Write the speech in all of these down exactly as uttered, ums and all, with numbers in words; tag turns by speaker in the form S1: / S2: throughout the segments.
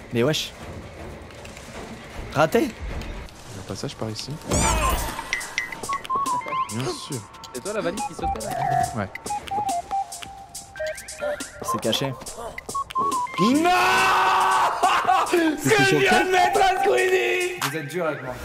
S1: Mais wesh. Raté.
S2: Un passage par ici. Bien sûr.
S3: C'est toi la valise qui sautait là?
S2: Ouais.
S1: C'est caché.
S4: Non.
S1: C'est
S4: Que
S1: sur
S4: vient
S1: quel
S4: de mettre un Squeezie.
S3: Vous êtes dur avec moi.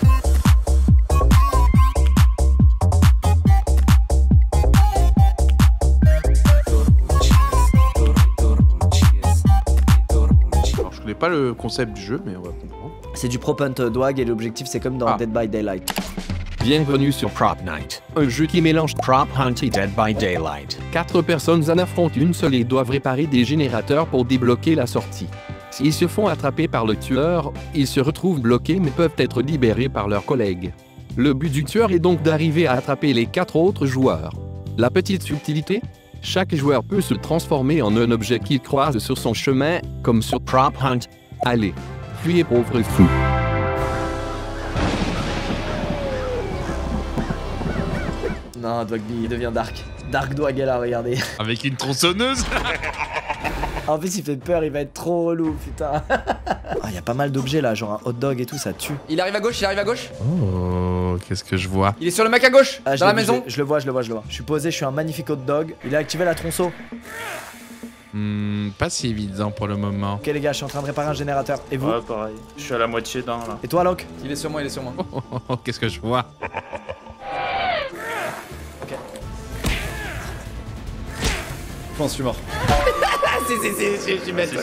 S2: Alors je connais pas le concept du jeu, mais on va comprendre.
S1: C'est du prop hunt dog et l'objectif c'est comme dans
S2: Ah.
S1: Dead by Daylight.
S5: Bienvenue sur Prop Night, un jeu qui mélange Prop Hunt et Dead by Daylight. Quatre personnes en affrontent une seule et doivent réparer des générateurs pour débloquer la sortie. S'ils se font attraper par le tueur, ils se retrouvent bloqués mais peuvent être libérés par leurs collègues. Le but du tueur est donc d'arriver à attraper les quatre autres joueurs. La petite subtilité? Chaque joueur peut se transformer en un objet qu'il croise sur son chemin, comme sur Prop Hunt. Allez, fuyez pauvres fous.
S1: Non, Dogby, il devient dark. Dark Dog est là, regardez.
S2: Avec une tronçonneuse.
S1: En plus, il fait peur, il va être trop relou, putain. Ah, il y a pas mal d'objets là, genre un hot dog et tout, ça tue.
S3: Il arrive à gauche, il arrive à gauche.
S2: Oh, qu'est-ce que je vois.
S3: Il est sur le mec à gauche,
S1: Ah, je
S3: dans la
S1: l'ai vu,
S3: maison.
S1: Je, je le vois, je le vois, je le vois. Je suis posé, je suis un magnifique hot dog. Il a activé la tronçon.
S2: Hmm, pas si évident pour le moment.
S1: Ok les gars, je suis en train de réparer un générateur. Et vous?
S4: Ouais, pareil. Je suis à la moitié d'un là.
S1: Et toi, Locke?
S3: Il est sur moi, il est sur moi.
S2: Oh, oh, oh, qu'est-ce que je vois.
S1: Ok.
S3: Je pense que je suis mort.
S4: Si, si, si, je suis bête.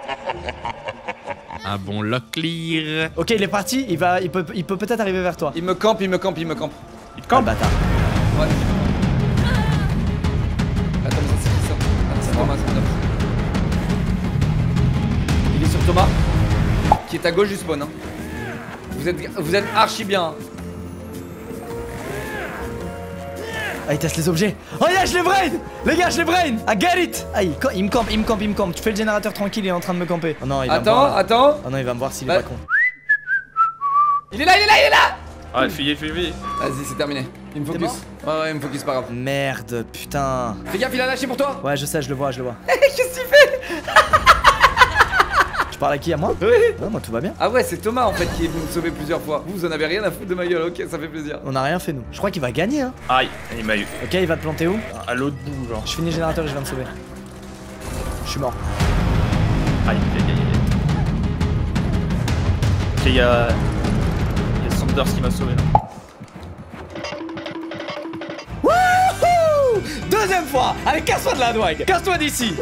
S2: Un bon lock clear.
S1: Ok, il est parti, il va, il peut, il peut peut-être arriver vers toi.
S3: Il me campe, il me campe, il me campe.
S4: Il te
S1: Ah,
S4: campe.
S1: bâtard.
S3: Ouais. Attends, mais ça c'est qui ça? Ah, c'est Thomas, c'est Thomas. Il est sur Thomas. Qui est à gauche du spawn. Hein. Vous êtes, vous êtes archi bien. Hein.
S1: Ah, il teste les objets. Oh yeah, je l'ai brain. Les gars, je l'ai brain. I get it. Ah, il, il me campe, il me campe, il me campe. Tu fais le générateur tranquille, il est en train de me camper. Oh non, il va me
S3: Attends,
S1: voir, là.
S3: attends.
S1: Oh non, il va me voir s'il
S3: Bah-
S1: est pas con.
S3: Il est là, il est là, il est là.
S4: Ah, fuyez, fuyez, fuyez.
S3: Vas-y, c'est terminé. Il me
S1: T'es
S3: focus.
S1: mort
S3: Ouais, ouais, il me focus, pas grave.
S1: Merde, putain.
S3: Fais gaffe, il a lâché pour toi.
S1: Ouais, je sais, je le vois, je le vois.
S3: Qu'est-ce que tu fais?
S1: Tu parles à qui? À moi?
S3: Oui.
S1: Non, moi tout va bien.
S3: Ah ouais, c'est Thomas en fait qui est venu me sauver plusieurs fois. Vous, vous en avez rien à foutre de ma gueule, ok, ça fait plaisir.
S1: On a rien fait nous. Je crois qu'il va gagner hein.
S4: Aïe, il m'a eu.
S1: Ok, il va te planter où?
S4: À l'autre bout, genre.
S1: Je finis le générateur et je viens te sauver. Je suis mort.
S4: Aïe, aïe, aïe, aïe. Ok, il y a. Il y a Sanders qui m'a sauvé là.
S1: Wouhou! Deuxième fois! Allez, casse-toi de la douane! Casse-toi d'ici!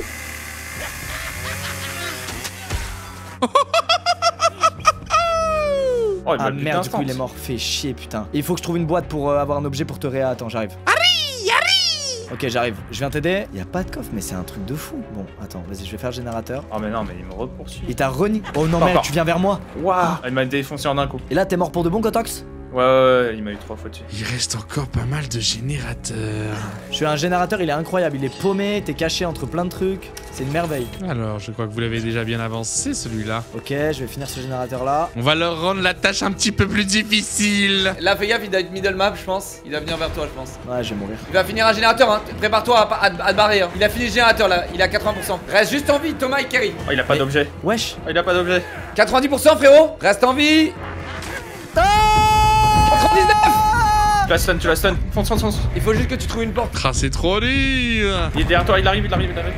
S4: Oh, il m'a
S1: Ah
S4: buté
S1: merde, du coup
S4: instant.
S1: il est mort. Fais chier, putain. Il faut que je trouve une boîte pour euh, avoir un objet pour te réa. Attends, j'arrive. Harry! Harry! Ok, j'arrive. Je viens t'aider. Il y a pas de coffre, mais c'est un truc de fou. Bon, attends, vas-y, je vais faire le générateur.
S4: Oh, mais non, mais il me repoursuit.
S1: Il t'a reni. Oh non,
S4: Pas
S1: mec,
S4: encore.
S1: tu viens vers moi.
S4: Waouh! Ah, il m'a défoncé en un coup.
S1: Et là, t'es mort pour de bon, Gotox?
S4: Ouais, ouais, ouais, il m'a eu trois fois dessus.
S2: Il reste encore pas mal de générateurs.
S1: Je suis un générateur, il est incroyable. Il est paumé, t'es caché entre plein de trucs. C'est une merveille.
S2: Alors, je crois que vous l'avez déjà bien avancé, celui-là.
S1: Ok, je vais finir ce générateur là.
S2: On va leur rendre la tâche un petit peu plus difficile.
S3: Là, fais gaffe, il doit être middle map, je pense. Il va venir vers toi, je pense.
S1: Ouais, je vais mourir.
S3: Il va finir un générateur, hein. Prépare-toi à, à, à te barrer. Hein. Il a fini le générateur là, il est à quatre-vingts pour cent. Reste juste en vie, Thomas et Kerry.
S4: Oh, il a pas
S1: Mais-
S4: d'objet.
S1: Wesh.
S4: Oh, il a pas d'objet.
S3: quatre-vingt-dix pour cent, frérot. Reste en vie. quatre-vingt-dix-neuf.
S4: Tu la stun, tu la stun. Fonce, fonce, fonce.
S3: Il faut juste que tu trouves une porte.
S2: Ah, c'est trop dur.
S4: Il est derrière toi, il arrive, il arrive, il arrive.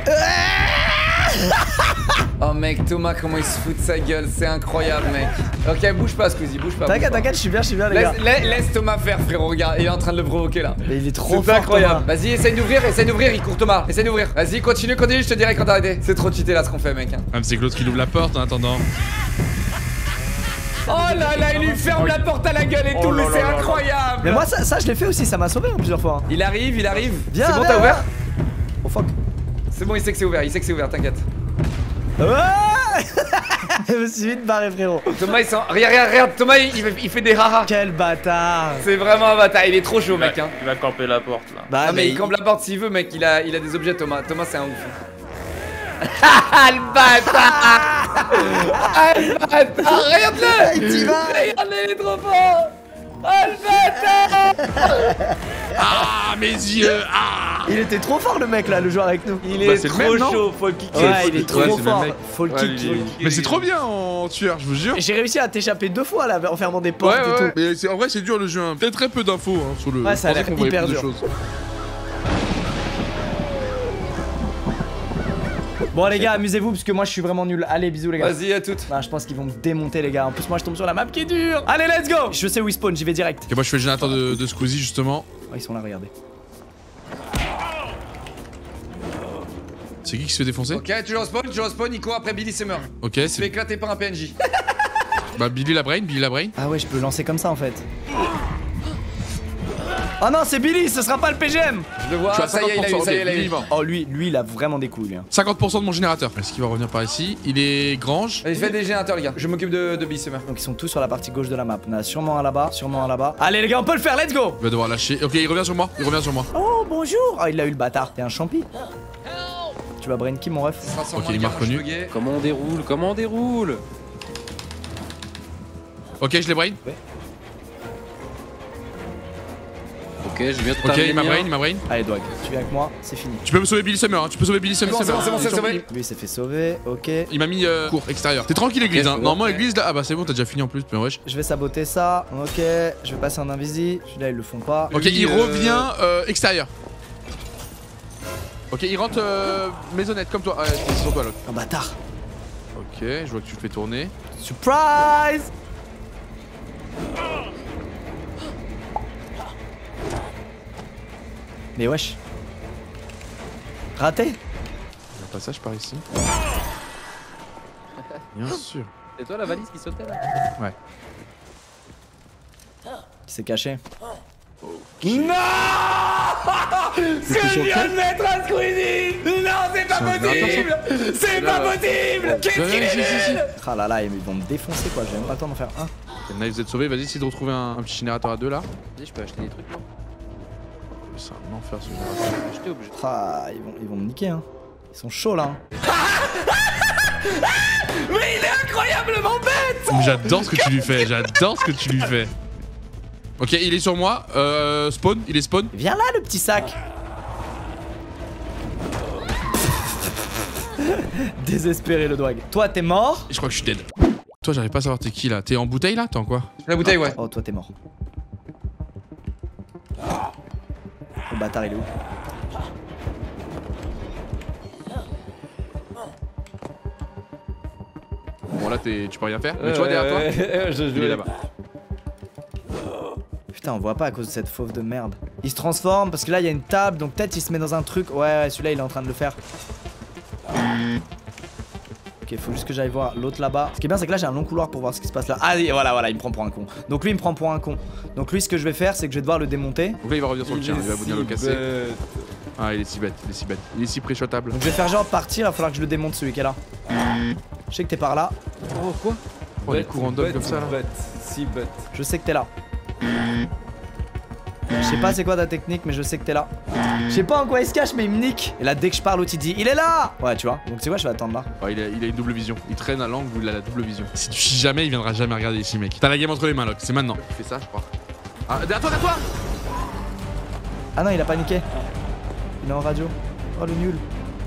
S3: Oh mec, Thomas, comment il se fout de sa gueule, c'est incroyable, mec. Ok, bouge pas, Squeezie, bouge pas.
S1: T'inquiète,
S3: bouge pas.
S1: t'inquiète, je suis bien, je suis bien, les gars.
S3: Laisse, laisse, laisse Thomas faire, frérot, regarde, il est en train de le provoquer là.
S1: Mais il est trop
S3: C'est
S1: fort.
S3: incroyable.
S1: Thomas.
S3: Vas-y, essaye d'ouvrir, essaye d'ouvrir, il court Thomas. Essaye d'ouvrir. Vas-y, continue, continue, je te dirai quand t'arrêter. C'est trop cheaté là ce qu'on fait, mec. Hein.
S2: Ah, mais c'est Claude qui ouvre la porte en attendant.
S3: Oh là là, il lui ferme la porte à la gueule et
S4: Oh
S3: tout,
S4: là
S3: mais c'est
S4: là là.
S3: incroyable.
S1: Mais moi, ça, ça je l'ai fait aussi, ça m'a sauvé hein, plusieurs fois. hein.
S3: Il arrive, il arrive.
S1: Viens,
S3: C'est bon,
S1: viens,
S3: t'as ouvert?
S1: Oh fuck.
S3: C'est bon, il sait que c'est ouvert, il sait que c'est ouvert, t'inquiète.
S1: Ouais. Je me suis vite barré, frérot.
S3: Thomas, il sent. Regarde, regarde, regarde, Thomas, il, il fait- il fait des raras.
S1: Quel bâtard.
S3: C'est vraiment un bâtard, il est trop chaud,
S4: Il va-
S3: mec. Hein.
S4: Il va camper la porte là.
S1: Bah,
S3: Ah, mais il campe la porte s'il veut, mec. Il a, il a des objets, Thomas. Thomas, c'est un ouf. Ah, le bâtard. Ah, le bâtard. Regarde-le.
S1: Il t'y va.
S3: Regarde-le, il est trop fort.
S2: Ah, mes yeux. Ah.
S1: Il était trop fort le mec là, le joueur avec nous.
S4: Il
S2: Bah,
S4: est
S2: c'est le
S4: trop
S2: même, non
S4: chaud, faut le kicker.
S1: Ouais, il est trop
S2: Ouais, c'est le
S1: fort.
S2: même mec.
S1: Faut le
S4: Ouais,
S1: kick.
S4: il est-
S2: Mais c'est trop bien en tueur, je vous jure.
S1: J'ai réussi à t'échapper deux fois là en fermant des
S2: Ouais,
S1: portes et
S2: ouais,
S1: tout.
S2: mais c'est- en vrai, c'est dur le jeu. Hein. Peut-être très peu d'infos hein, sur le.
S1: Ouais, ça a
S2: je pensais
S1: l'air
S2: qu'on voyait
S1: hyper
S2: plus de
S1: dur.
S2: choses.
S1: Bon les gars, amusez-vous parce que moi je suis vraiment nul. Allez, bisous les gars.
S3: Vas-y, à toutes.
S1: Ah, je pense qu'ils vont me démonter les gars. En plus moi je tombe sur la map qui est dure. Allez, let's go. Je sais où ils spawn, j'y vais direct.
S2: Ok, moi je fais le générateur de, de Squeezie justement.
S1: Oh, ils sont là, regardez.
S2: C'est qui qui se fait défoncer?
S3: Ok, tu respawn, tu respawn, il court après Billy Summer.
S2: Ok,
S3: Tu fais
S2: c'est.
S3: éclater par un P N J.
S2: Bah, Billy la brain, Billy la brain.
S1: Ah ouais, je peux lancer comme ça en fait. Oh non, c'est Billy, ce sera pas le P G M.
S3: Je le vois,
S2: Je suis à
S3: ça y est, il a eu,
S2: cinquante pour cent,
S3: ça y est, il a
S2: ok, Billy
S3: eu.
S2: va.
S1: Oh lui, lui il a vraiment des couilles lui. Hein.
S2: cinquante pour cent de mon générateur. Est-ce qu'il va revenir par ici? Il est grange.
S3: Allez, je fais des générateurs, les gars. Je m'occupe de, de Billy Summer.
S1: Donc ils sont tous sur la partie gauche de la map. On a sûrement un là-bas, sûrement un là-bas. Allez les gars, on peut le faire, let's go.
S2: Il va devoir lâcher. Ok, il revient sur moi. Il revient sur moi.
S1: Oh bonjour. Oh il a eu le bâtard, t'es un champi. Tu vas brain qui mon ref?
S3: Ce sera sans
S2: Ok,
S3: moins
S2: il
S3: de
S2: m'a
S3: gars, moi, je
S2: reconnu.
S3: peux gay.
S4: Comment on déroule? Comment on déroule?
S2: Ok, je l'ai brain.
S4: Ok, j'ai bien tout
S2: Ok,
S4: arrivé
S2: il m'a
S4: bien.
S2: brain, il m'a brain.
S1: Allez Dwag, tu viens avec moi, c'est fini.
S2: Tu peux me sauver Billy Summer, hein. Tu peux sauver Billy Summer.
S3: C'est bon, c'est bon, c'est bon, c'est bon.
S1: Lui il s'est fait sauver, ok.
S2: Il m'a mis euh, cours extérieur. T'es tranquille, église.
S4: Ok,
S2: Hein.
S4: c'est bon.
S2: Normalement, église là. Ah bah c'est bon, t'as déjà fini en plus. Mais wesh.
S1: Je vais saboter ça, ok. Je vais passer en invisi. Celui-là ils le font pas.
S2: Ok,
S3: Lui,
S2: il
S3: euh,
S2: revient euh, extérieur. Ok, il rentre euh, maisonnette comme toi. Ouais, c'est sur toi, là.
S1: Oh bâtard.
S2: Ok, je vois que tu le fais tourner.
S1: Surprise. Mais wesh. Raté.
S2: Un passage par ici. Bien sûr.
S4: C'est toi la valise qui sautait là?
S2: Ouais.
S1: Qui s'est caché.
S3: Non. Ce que je viens de mettre à Squeezie. Non, c'est pas
S2: C'est un
S3: possible. C'est pas possible. Qu'est-ce
S2: Ouais,
S3: qu'il
S2: ouais, si, si, si.
S3: est
S1: Ah là là, ils vont me défoncer quoi. J'ai même pas le temps d'en faire un.
S2: Ok, Knife, vous êtes sauvé. Vas-y, essaye de retrouver un, un petit générateur à deux là.
S4: Vas-y, je peux acheter des trucs là.
S2: C'est un enfer ce générateur.
S4: Acheter obligé.
S1: Ah, ils vont, ils vont me niquer hein. Ils sont chauds là. Hein.
S3: Mais il est incroyablement bête.
S2: J'adore ce que tu lui fais. J'adore ce que tu lui fais. Ok, il est sur moi. Euh, spawn, il est spawn.
S1: Viens là le petit sac. Désespéré le Dwag. Toi t'es mort.
S2: Je crois que je suis dead. Toi, j'arrive pas à savoir t'es qui là. T'es en bouteille là? T'es en quoi?
S3: La bouteille, ouais.
S1: Oh toi t'es mort. Le bâtard il est où?
S2: Bon, là, t'es- tu peux rien faire. Mais tu vois derrière toi?
S3: Je
S2: Il est là-bas.
S1: Putain on voit pas à cause de cette fauve de merde. Il se transforme parce que là il y a une table donc peut-être il se met dans un truc. Ouais ouais celui-là il est en train de le faire. Ok faut juste que j'aille voir l'autre là-bas. Ce qui est bien c'est que là j'ai un long couloir pour voir ce qui se passe là. Ah voilà voilà il me prend pour un con. Donc lui il me prend pour un con. Donc lui ce que je vais faire c'est que je vais devoir le démonter.
S2: Donc là, il va revenir sur le tien. Il va venir le casser. Ah, il est si bête. Il est si bête. Il est si préchotable.
S1: Donc je vais faire genre partir, il va falloir que je le démonte celui qui est là. Je sais que t'es par là.
S4: Oh quoi?
S2: Oh, des courants d'homme comme ça là.
S3: Si bête.
S1: Je sais que t'es là. Je sais pas c'est quoi ta technique mais je sais que t'es là. Je sais pas en quoi il se cache mais il me nique. Et là dès que je parle l'autre il dit il est là. Ouais tu vois. Donc tu vois je vais attendre là.
S2: Oh, il, a, il a une double vision. Il traîne à l'angle où il a la double vision. Si tu chies jamais, il viendra jamais regarder ici, mec. T'as la game entre les mains, Locke. C'est maintenant. Il fait ça, je crois. Ah, derrière toi, derrière toi.
S1: Ah non il a paniqué. Il est en radio. Oh le nul.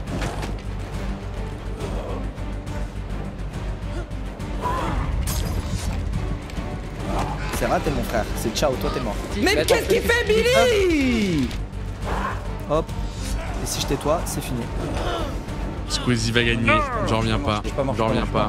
S1: C'est raté mon frère. C'est ciao toi t'es mort.
S3: Mais qu'est-ce qu'il fait, Billy?
S1: Hop. Et si je tais-toi, c'est fini.
S2: Squeezie va gagner. J'en reviens pas. J'en reviens pas.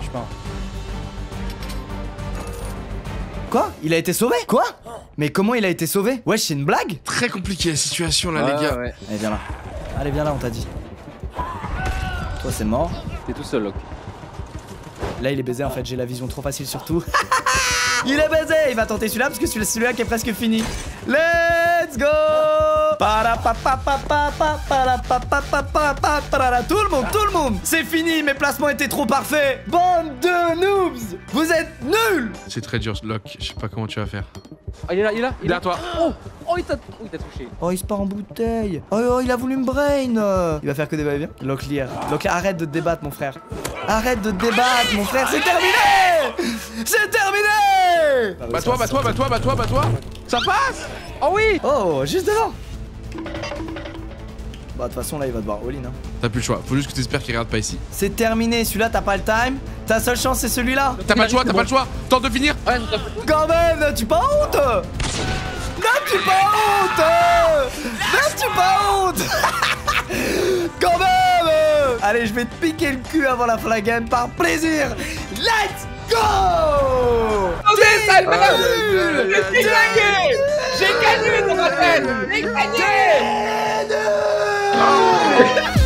S1: Quoi? Il a été sauvé? Quoi? Mais comment il a été sauvé? Wesh, c'est une blague?
S2: Très compliqué la situation là, les gars.
S4: Ouais.
S1: Allez, viens là. Allez, viens là, on t'a dit. Toi, c'est mort.
S4: T'es tout seul, Locke.
S1: Là, il est baisé en fait, j'ai la vision trop facile sur tout. Il est baisé! Il va tenter celui-là parce que c'est celui-là qui est presque fini. Let's go! Parapapapapapa, parapapapapa, parara. Tout le monde, tout le monde! C'est fini, mes placements étaient trop parfaits! Bande de noobs! Vous êtes nuls!
S2: C'est très dur, Locke. Je sais pas comment tu vas faire.
S4: Ah, il est là, il est là, il est là.
S2: Derrière toi.
S4: Oh, oh, il t'a oh, il t'a touché.
S1: Oh, il se part en bouteille! Oh, oh, il a voulu me brain! Il va faire que des va-et-vient. Locklear. Locklear, arrête de te débattre, mon frère. Arrête de te débattre, mon frère, c'est terminé! C'est terminé!
S2: Bah toi, bah toi, bah toi, bah toi, bah toi. Ça passe.
S4: Oh oui.
S1: Oh, juste devant. Bah de toute façon là il va devoir all-in hein.
S2: T'as plus le choix, faut juste que t'espères qu'il regarde pas ici.
S1: C'est terminé, celui-là t'as pas le time. Ta seule chance c'est celui-là.
S2: T'as pas le choix, t'as pas le choix. Tente de finir.
S4: Ouais, tout à fait.
S1: Quand même, n'as-tu pas honte? N'as-tu pas honte? N'as-tu pas honte? Quand même. Allez, je vais te piquer le cul avant la flagane par plaisir. Let's go.
S3: Attendez, ça le
S2: Ah,
S3: m'a
S2: yeah, yeah,
S3: J'ai
S2: yeah,
S3: gagné. J'ai gagné, ton rappel. J'ai gagné.